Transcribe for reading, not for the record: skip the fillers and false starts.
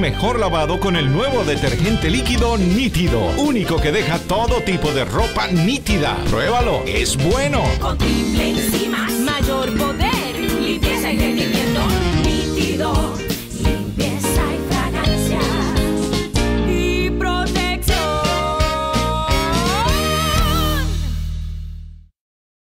mejor lavado con el nuevo detergente líquido Nítido. Único que deja todo tipo de ropa nítida. Pruébalo, es bueno. Con Triple Encimas, mayor poder, limpieza y rendimiento.